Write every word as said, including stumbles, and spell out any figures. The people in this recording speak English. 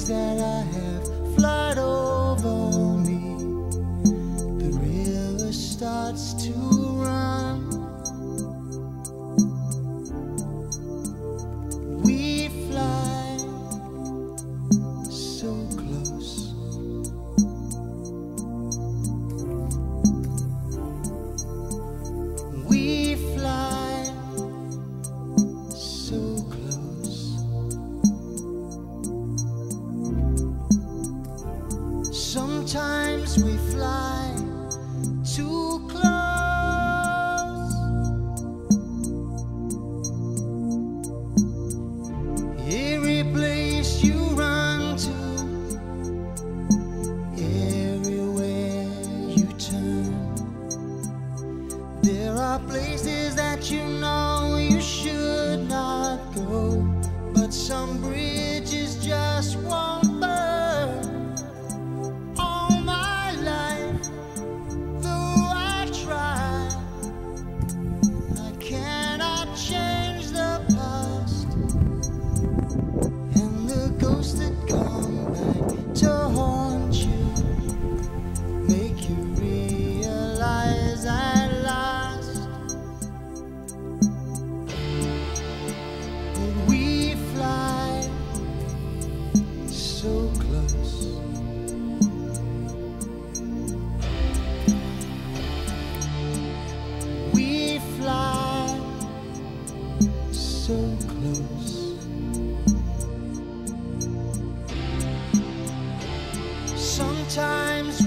days that I have flight over me, the river starts to run. We fly so close. We fly so close. Sometimes we fly too close. Every place you run to, everywhere you turn, there are places that you know you should not go, but some bridges just won't burn. All my life, though I try, I cannot change the past, and the ghosts that come back to haunt you make you realize at last that we fly so close. We fly so close. Sometimes